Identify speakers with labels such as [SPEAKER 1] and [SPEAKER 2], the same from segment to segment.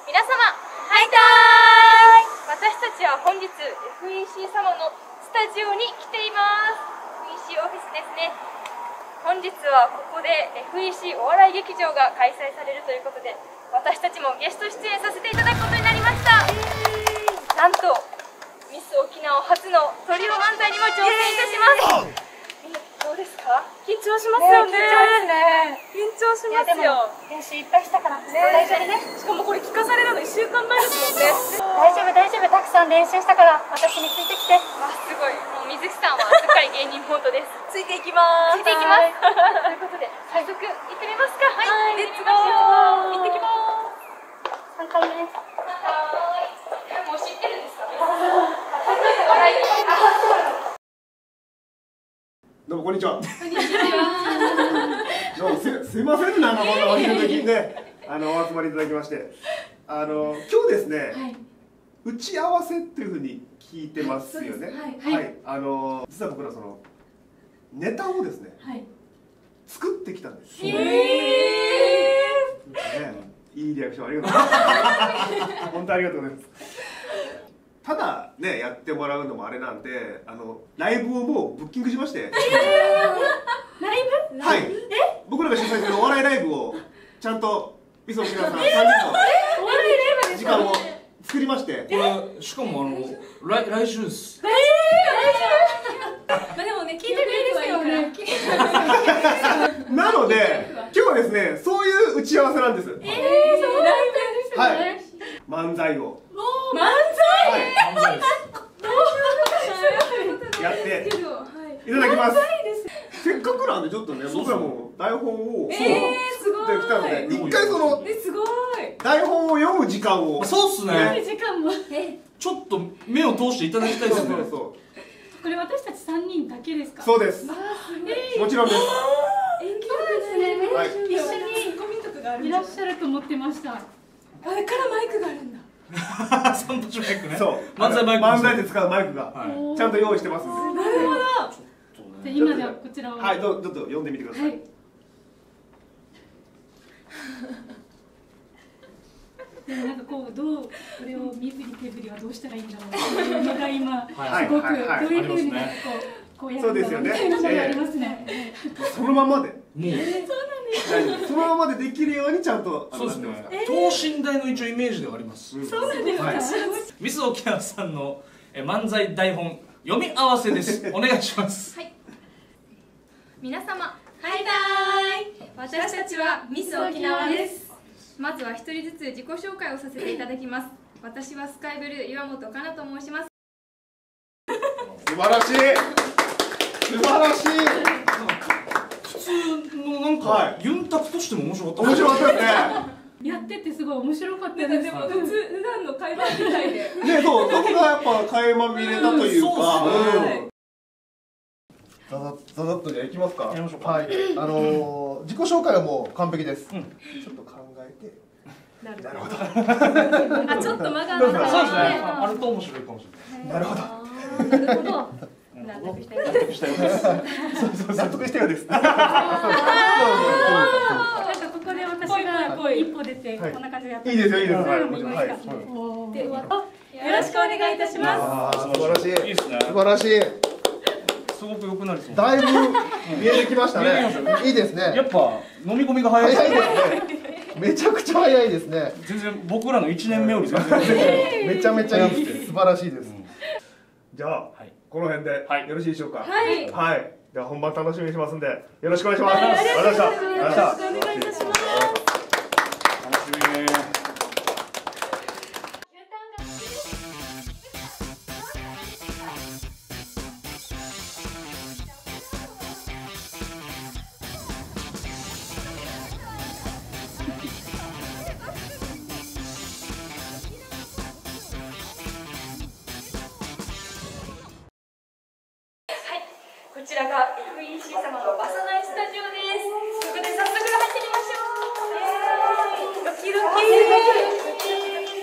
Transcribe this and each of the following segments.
[SPEAKER 1] 皆様、ハイターイ。私たちは本日 FEC 様のスタジオに来ています。 FEC オフィスですね。本日はここで FEC お笑い劇場が開催されるということで、私たちもゲスト出演させていただくことになりました。なんとミス沖縄初のトリオ漫才にも挑戦いたします。どうですか？
[SPEAKER 2] 緊張しますよね。
[SPEAKER 1] 緊張しますよ。
[SPEAKER 2] 練習いっぱいしたから大丈夫ね。
[SPEAKER 1] しかもこれ聞かされたの1週間前ですもんね。
[SPEAKER 2] 大丈夫大丈夫、たくさん練習したから私についてきて。
[SPEAKER 1] あ、すごい。もう水木さんはすっかり芸人モードです。
[SPEAKER 2] ついていきます。
[SPEAKER 1] ついていきます。ということで早速行ってみますか。はい、レッツゴー。行ってきます。
[SPEAKER 2] 3回目。
[SPEAKER 1] もう知ってるんですか？
[SPEAKER 3] どうもこんにちは。どうもすいません、なんかこんなお昼時でお集まりいただきまして、今日ですね、打ち合わせっていうふうに聞いてますよね。はい、実は僕らそのネタをですね、作ってきたんです。いいリアクションありがとうございます。本当ありがとうございます。ただね、やってもらうのもあれなんで、ライブをもうブッキングしまして、
[SPEAKER 2] ライブ？
[SPEAKER 3] はい、僕らが主催するお笑いライブをちゃんとミス沖縄さん3人の時間を作りまして、
[SPEAKER 4] これしかも来週です。
[SPEAKER 1] まあでもね、聞いてくれる人はいいから。
[SPEAKER 3] なので今日はですね、そういう打ち合わせなんです。
[SPEAKER 1] そうライブですね。
[SPEAKER 3] はい、漫才を
[SPEAKER 1] 漫才
[SPEAKER 3] やっていただきます。せっかくなんでちょっとね、僕らも台本を作ってきたので、一回その台本を読む時間を。
[SPEAKER 4] そうっすね。
[SPEAKER 2] 時間も
[SPEAKER 4] ちょっと目を通していただきたいですね。
[SPEAKER 2] これ私たち3人だけですか？
[SPEAKER 3] そうです。もちろんです。
[SPEAKER 2] 演技力ですね。一緒にいらっしゃると思ってました。
[SPEAKER 1] あれからマイクがあるんだ。
[SPEAKER 4] 三拍子マイクね。
[SPEAKER 3] そう、
[SPEAKER 4] 漫才マイク。
[SPEAKER 3] 漫才で使うマイクがちゃんと用意してますんで。
[SPEAKER 1] なるほど。
[SPEAKER 2] じゃ今ではこちらを。
[SPEAKER 3] はい、ちょっと読んでみてください。
[SPEAKER 2] でもなんかこうこれを身振り手振りはどうしたらいいんだろうっていうのが今すごくどういうふうにこうやるんだろうみたいなのがありますね。
[SPEAKER 3] そのままで。
[SPEAKER 4] もう
[SPEAKER 3] そのままでできるようにちゃんと。
[SPEAKER 4] そうですね。等身大の一応イメージではあります。
[SPEAKER 2] そうなんですか。
[SPEAKER 4] ミス沖縄さんの漫才台本読み合わせです。お願いします。
[SPEAKER 1] はい。皆様、ハイターイ。私たちはミス沖縄です。まずは一人ずつ自己紹介をさせていただきます。私はスカイブルー岩本かなと申します。
[SPEAKER 3] 素晴らしい。素晴らしい。
[SPEAKER 4] 普通のなんかユンタクとしても面白かった。
[SPEAKER 3] 面白かったですね。
[SPEAKER 2] やっててすごい面白かったです。
[SPEAKER 1] でも普段の会話みたいで。
[SPEAKER 3] ね、そう、そこがやっぱ垣間見れたというか。
[SPEAKER 5] ざざっとじゃあいきますか。
[SPEAKER 4] やりましょうか。
[SPEAKER 5] はい、自己紹介はもう完璧です。ちょっと考えて。
[SPEAKER 1] なる
[SPEAKER 5] ほど。
[SPEAKER 1] あ、ちょっと間がある。
[SPEAKER 4] そうですね。あると面白いかもしれない。
[SPEAKER 5] なるほど。
[SPEAKER 1] なるほど。納得したようです。
[SPEAKER 5] 納得したようです。
[SPEAKER 2] なんかここで私が一歩出てこんな感じでやって
[SPEAKER 5] いいですよ、いいです。はい、
[SPEAKER 2] もちろん。
[SPEAKER 5] はい。
[SPEAKER 1] では、よろしくお願いいたします。
[SPEAKER 5] 素晴らしい。
[SPEAKER 4] いいですね。
[SPEAKER 5] 素晴らしい。
[SPEAKER 4] すごく良くなりそう。
[SPEAKER 5] だいぶ見えてきましたね。いいですね。
[SPEAKER 4] やっぱ飲み込みが早い。
[SPEAKER 5] 早いですね。めちゃくちゃ早いですね。
[SPEAKER 4] 全然僕らの1年目より全然
[SPEAKER 5] めちゃめちゃいいです。素晴らしいです。
[SPEAKER 3] じゃあ、この辺でよろしいでしょうか。
[SPEAKER 1] はい。
[SPEAKER 3] はい。では本番楽しみにしますんで、よろしくお願いします。ありがとうございました。
[SPEAKER 1] よろしくお願いいたします。
[SPEAKER 4] 楽しみ。
[SPEAKER 1] こちらが FEC 様のバサナイスタジオです。そこで早速入ってみましょう。ドキドキ。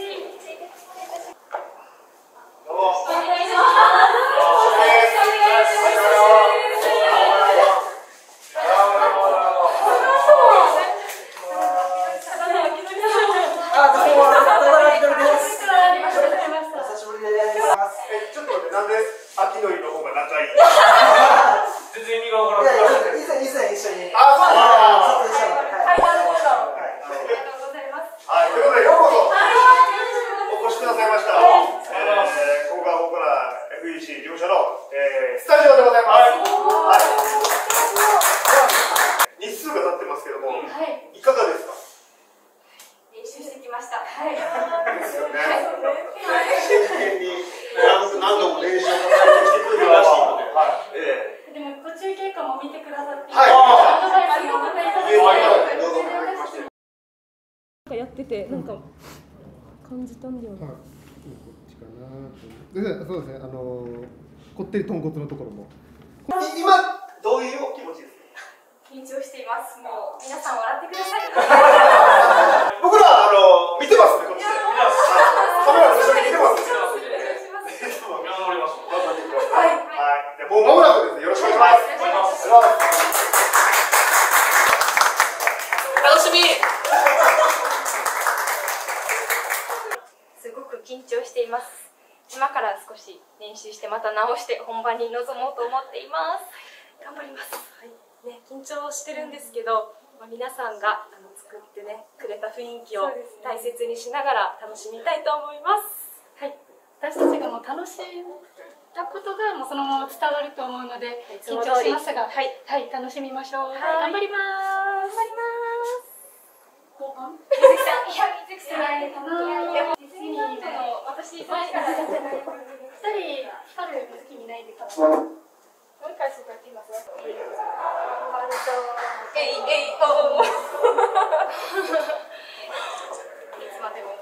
[SPEAKER 3] どうも。
[SPEAKER 1] お願いします。
[SPEAKER 3] ちょっと待って、なんで秋のりの方が仲いい？
[SPEAKER 4] 全然意味がわからない。
[SPEAKER 5] 以前一緒に。
[SPEAKER 3] あ、そうですか。
[SPEAKER 1] 階段の方。ありがとうございます。
[SPEAKER 3] はい、ということでようこそお越しくださいました。ここが僕ら FEC 事務所の、スタジオでございます。はい。日数が経ってますけども、いかがですか？
[SPEAKER 1] 練習してきました。はい。
[SPEAKER 3] ですよね。真剣に何度も練習を重ねてきてくれるらしいので。
[SPEAKER 2] でも途中経過も見てくださって、
[SPEAKER 3] はい。
[SPEAKER 2] アドバイスもまたいただいて、
[SPEAKER 3] どうぞお願いします。
[SPEAKER 1] やっててなんか感じたんだよね。
[SPEAKER 5] こっちかなと。そうですね。こってり豚骨のところも。
[SPEAKER 3] 今どういうお気持ちですか？
[SPEAKER 1] 緊張しています。もう皆さん笑ってください。
[SPEAKER 3] 僕ら見てますね、こっちで。カメラと一緒に見てますね。
[SPEAKER 4] 見守ります。
[SPEAKER 3] 頑張ってください。はい。もう間もなくですね。よろしくお願いします。
[SPEAKER 4] 楽しみ。
[SPEAKER 1] すごく緊張しています。今から少し練習してまた直して本番に臨もうと思っています。頑張ります。はい。ね、緊張してるんですけど、皆さんが作ってねくれた雰囲気を大切にしながら楽しみたいと思います。
[SPEAKER 2] はい、私たちがもう楽しんだことがもうそのまま伝わると思うので、緊張しますが、はい、楽しみましょう。頑張ります。
[SPEAKER 1] 頑張ります。
[SPEAKER 2] 後半。
[SPEAKER 1] 水木さん、いや水木さん、私さっきからやってない。
[SPEAKER 2] 二人好きにないでから。
[SPEAKER 1] もう一回そうやってみますね。えいおー。いつまでも。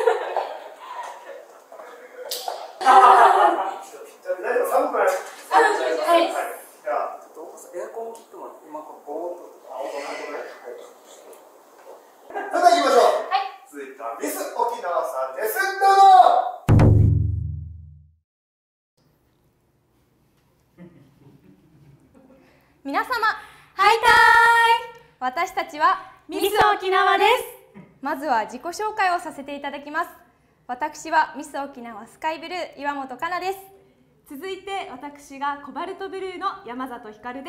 [SPEAKER 3] 寒くない？
[SPEAKER 2] はい。
[SPEAKER 3] じゃあ
[SPEAKER 6] エアコン切っても今ここ
[SPEAKER 3] それでは行きましょう。
[SPEAKER 1] はい。
[SPEAKER 3] 続いてはミス沖縄さんです。どうぞ。
[SPEAKER 1] 皆様、ハイタイ。私たちは
[SPEAKER 2] ミス沖縄です。
[SPEAKER 1] まずは自己紹介をさせていただきます。私はミス沖縄スカイブルー岩本香奈です。
[SPEAKER 7] 続いて私がコバルトブルーの山里ひかるです。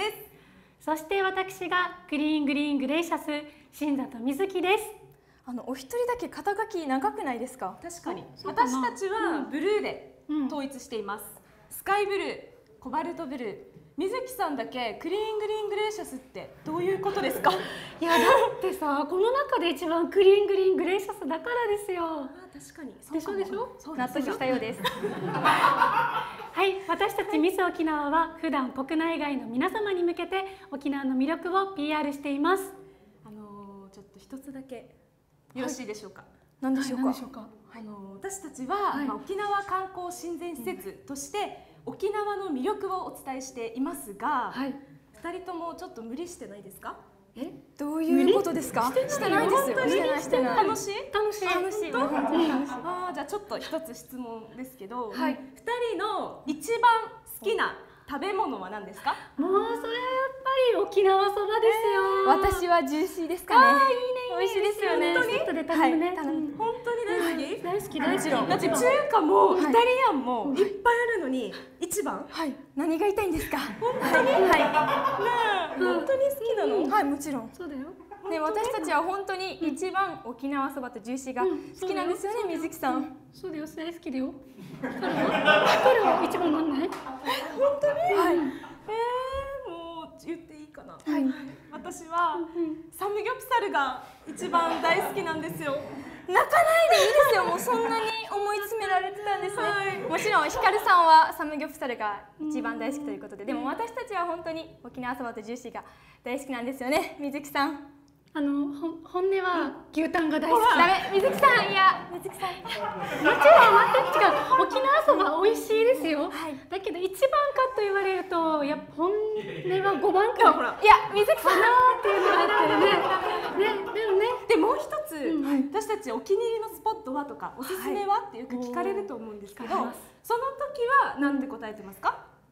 [SPEAKER 2] そして私がグリーングリーングレイシャス新里瑞希です。
[SPEAKER 1] お一人だけ肩書き長くないですか？
[SPEAKER 7] 確かに私たちはブルーで統一しています。スカイブルー、コバルトブルー、水木さんだけクリーングリーングレイシャスってどういうことですか？
[SPEAKER 2] いやだってさ、この中で一番クリーングリーングレイシャスだからですよ。
[SPEAKER 7] 確かに
[SPEAKER 2] でしょでしょ。
[SPEAKER 1] 納得したようです。
[SPEAKER 2] はい、私たちミス沖縄は普段国内外の皆様に向けて沖縄の魅力を PR しています。
[SPEAKER 7] ちょっと一つだけよろしいでしょうか？
[SPEAKER 1] 何でしょうか？
[SPEAKER 7] 私たちは、沖縄観光親善施設として沖縄の魅力をお伝えしていますが、2人ともちょっと無理してないですか？
[SPEAKER 1] どういうことですか？してないですよ。してない。
[SPEAKER 7] 楽しい？
[SPEAKER 1] 楽しい。
[SPEAKER 7] じゃあちょっと一つ質問ですけど、2人の一番好きな食べ物は何ですか？
[SPEAKER 2] もうそれやっぱり沖縄そばですよ。
[SPEAKER 1] 私はジューシーですかね。
[SPEAKER 2] 美味しいですよね。セットで頼むね。
[SPEAKER 7] 本当に大好き？
[SPEAKER 2] 大好き。
[SPEAKER 7] だって中華もイタリアンもいっぱいあるのに一番？
[SPEAKER 1] はい。何が言いたいんですか？
[SPEAKER 7] 本当に？はい。本当に好きなの？
[SPEAKER 1] はい、もちろん。
[SPEAKER 2] そうだよ。
[SPEAKER 1] ね、私たちは本当に一番沖縄そばとジューシーが好きなんですよね、水木さん。
[SPEAKER 2] そうだよ、大好きだよ。彼は一番なんない？
[SPEAKER 7] 本当に？はい。もう言っていいかな？はい。私はサムギョプサルが一番大好きなんですよ。
[SPEAKER 1] 泣かないでいいですよ。もうそんなに思い詰められてたんですね。もちろんひかるさんはサムギョプサルが一番大好きということで、でも私たちは本当に沖縄そばとジューシーが大好きなんですよね、水木さん。
[SPEAKER 2] 本音は牛タンが大好き。
[SPEAKER 1] ダメ、水木さん、いや、水木さん。
[SPEAKER 2] もちろん、違う、沖縄そば美味しいですよ。だけど一番かと言われると、やっぱ本音は5番か。
[SPEAKER 1] いや、水木さん。
[SPEAKER 2] っていうのがあったよね。でもね。
[SPEAKER 7] でもう一つ、私たちお気に入りのスポットはとか、おすすめはってよく聞かれると思うんですけど、その時は何て答えてますか？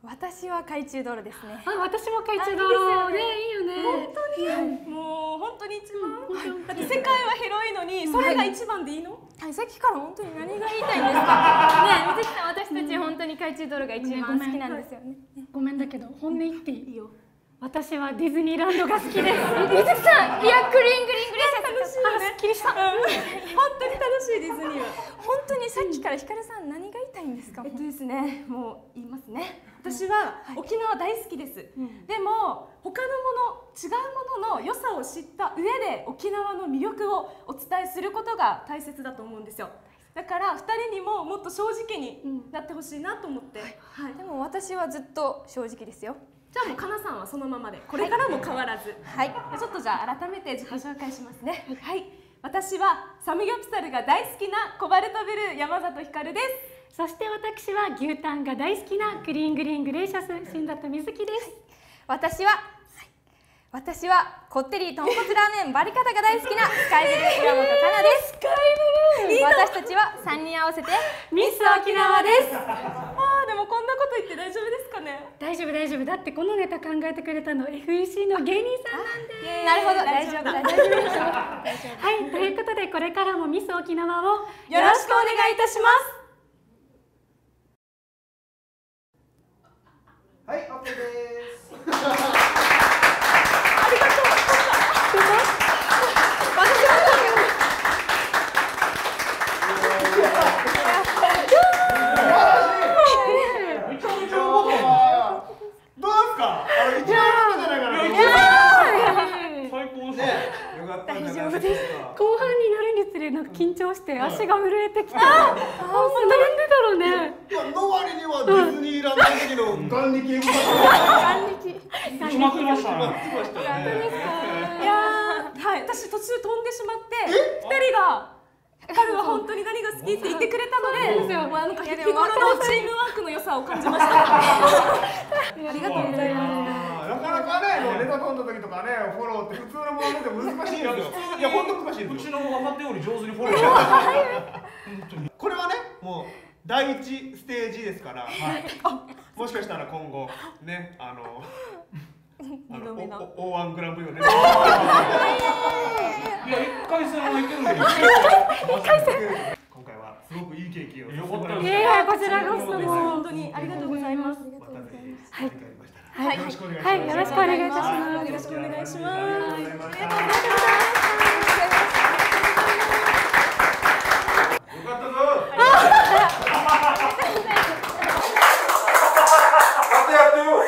[SPEAKER 1] 私は海中道路ですね。
[SPEAKER 2] 私も海中道路ね、いいよね。
[SPEAKER 7] 本当に、もう本当に一番。だって世界は広いのに、それが一番でいいの？
[SPEAKER 1] はい、さっきから本当に何が言いたいんですか。ね、水木さん、私たち本当に海中道路が一番好きなんですよね。
[SPEAKER 2] ごめんだけど、本音言っていいよ。私はディズニーランドが好きです。
[SPEAKER 1] 水木さん、いや、グリーングリーングレーシャス
[SPEAKER 7] 楽しいよね。
[SPEAKER 2] すっきりした。
[SPEAKER 7] 本当に楽しいディズニーは。
[SPEAKER 1] 本当にさっきからひかるさん、何が言いたいんですか。
[SPEAKER 7] ですね、もう言いますね。私は沖縄大好きです。でも他のもの、違うものの良さを知った上で沖縄の魅力をお伝えすることが大切だと思うんですよ。だから2人にももっと正直になってほしいなと思って。
[SPEAKER 1] でも私はずっと正直ですよ。
[SPEAKER 7] じゃあもうかなさんはそのままで、これからも変わらず。
[SPEAKER 1] はい。
[SPEAKER 7] ちょっとじゃあ改めて自己紹介しますね。はい。私はサムギョプサルが大好きなコバルトブルー山里ひかるです。
[SPEAKER 2] そして私は牛タンが大好きなグリーングリーングレーシャス新里瑞希です。
[SPEAKER 1] 私はこってり豚骨ラーメンバリカタが大好きなスカイブルー岩本かなです。スカイブルー。私たちは3人合わせてミス沖縄です。
[SPEAKER 7] でもこんなこと言って大丈夫ですかね。
[SPEAKER 2] 大丈夫大丈夫。だってこのネタ考えてくれたの FEC の芸人さんなんで。
[SPEAKER 1] なるほど、大丈夫大丈夫です。
[SPEAKER 2] はい、ということでこれからもミス沖縄を
[SPEAKER 7] よろしくお願いいたします。
[SPEAKER 3] はい、オッケーです。
[SPEAKER 7] ありがとう。
[SPEAKER 3] どうですか。一番いいんじゃないかな。
[SPEAKER 4] 最高ですね。
[SPEAKER 3] よかったんじゃないですか。
[SPEAKER 2] 後半になるにつれなんか緊張して足が震えてきて、なんでだろうね。
[SPEAKER 3] いや、の割にはディズニーランドの時の眼力エグかった。
[SPEAKER 4] 決まってましたね。
[SPEAKER 7] いやー、はい、私途中飛んでしまって2人が彼は本当に何が好きって言ってくれたので、なんか日頃のチームワークの良さを感じました。ありがとうございます。
[SPEAKER 3] なかなかね、ネタ飛んだ時とかね、フォローって普通のもので難しいんですよ。いや、本当難しいんですよ。
[SPEAKER 4] うちの若手より上手にフォロー。
[SPEAKER 3] これはね、もう第一ステージですから、もしかしたら今後ね、O1 グランプリをね。
[SPEAKER 4] いや、1回戦はいけるんで。
[SPEAKER 3] 今回はすごくいい経験を。
[SPEAKER 4] よかったです。
[SPEAKER 2] こちらこそ
[SPEAKER 7] 本当にありがとうございます。
[SPEAKER 2] はい、よろしくお願いいたします。
[SPEAKER 7] よろしくお願いします。
[SPEAKER 3] ありがとうございました。よかったぞ。やってよ。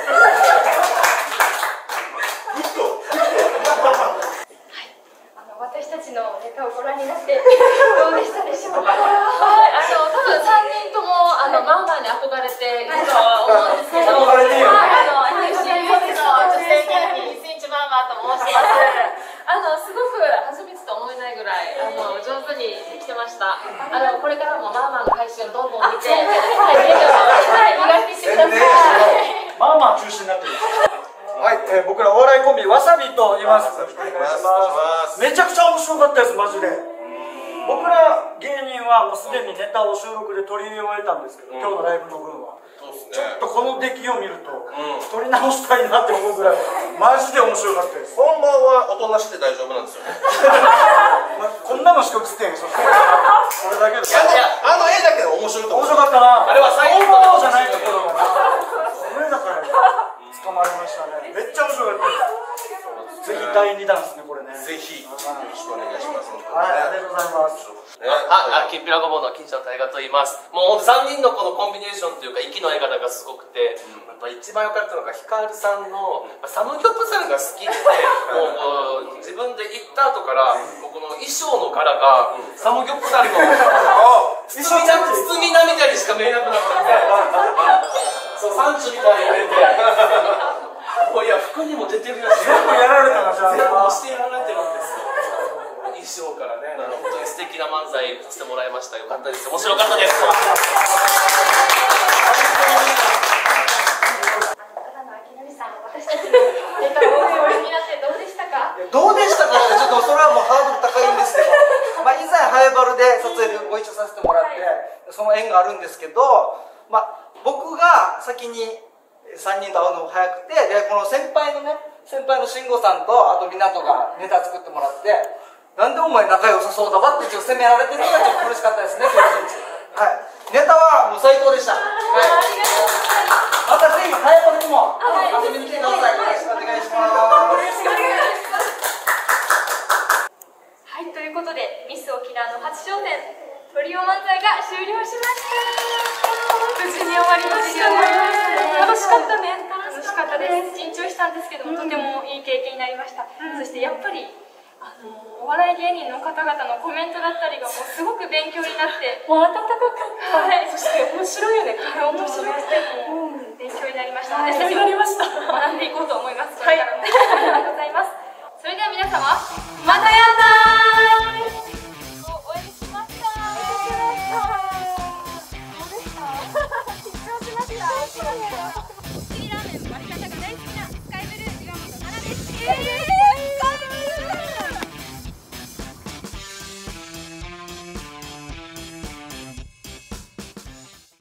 [SPEAKER 1] 私たちのネタをご覧になってどうでしたでしょうか。はい、多分3人ともマンバーに憧れているとは思うんですけど、FECの女性芸人1日マンバーと申します。すごく初めてと思えないぐらい上手にできてました。これからもマンバーの配信をどんどん見て、芸能を磨いていってください。
[SPEAKER 8] マンバー中心になってる。はい、僕らお笑いコンビわさびと言います。めちゃくちゃ面白かったです、マジで。僕ら芸人はもうすでにネタを収録で取り終えたんですけど、今日のライブの分はちょっとこの出来を見ると取り直したいなって思うぐらいマジで面白かったです。
[SPEAKER 9] 本番はおとなしくて大丈夫なんですよね。
[SPEAKER 8] こんなのしか映ってんでしょ。これだけで。
[SPEAKER 9] あの絵だけで面白いと思う。
[SPEAKER 8] 面白かったな。
[SPEAKER 9] あれは最
[SPEAKER 8] 高じゃないところがな。これだから捕まりましたね。めっちゃ面白かったです。ぜひ第2弾ですね、これね。
[SPEAKER 9] ぜひよろしくお願いします。
[SPEAKER 8] はい、ありがとうございます。
[SPEAKER 10] きんぴらごぼうの金ちゃん大河と言います。もう3人のこのコンビネーションというか息の合い方がすごくて、やっぱ一番良かったのがひかるさんのサムギョプサルが好きってもう自分で言った後からこの衣装の柄がサムギョプサルの包み涙にしか見えなくなったんで、そうサンチュみたいに入れて、もういや服にも出てるやつ
[SPEAKER 8] 全部やられたな。
[SPEAKER 10] 全部押してやられてるんですよ。衣装からね、本当に素敵な漫才させてもらいました。よかったです。面白かったです。
[SPEAKER 1] 私たちのネタをご覧になってどうでしたか？
[SPEAKER 6] どうでしたかってちょっとそれはもうハードル高いんですけど、以前ハイバルで撮影でご一緒させてもらって、その縁があるんですけど、僕が先に 3人と会うのも早くて、でこの先輩の慎吾さんとあと湊がネタ作ってもらって、なんでお前仲良さそうだわってちょっと責められてるのがちょっと苦しかったですね、今日一日。はい、ネタはもう最高でした。はい、またぜひ早くにも遊びに来てください。よろしくお願いします。
[SPEAKER 1] はい、ということでミス沖縄の初挑戦トリオ漫才が終了しました。無事に終わりましたね。楽しかったね。楽しかったです。緊張したんですけども、とてもいい経験になりました。そしてやっぱりお笑い芸人の方々のコメントだったりがもうすごく勉強になって、もう温かかった。はい、そして面白いよね。面白くても勉強になりました。私たちも学んでいこうと思います。はい、ありがとうございます。それでは皆様、またや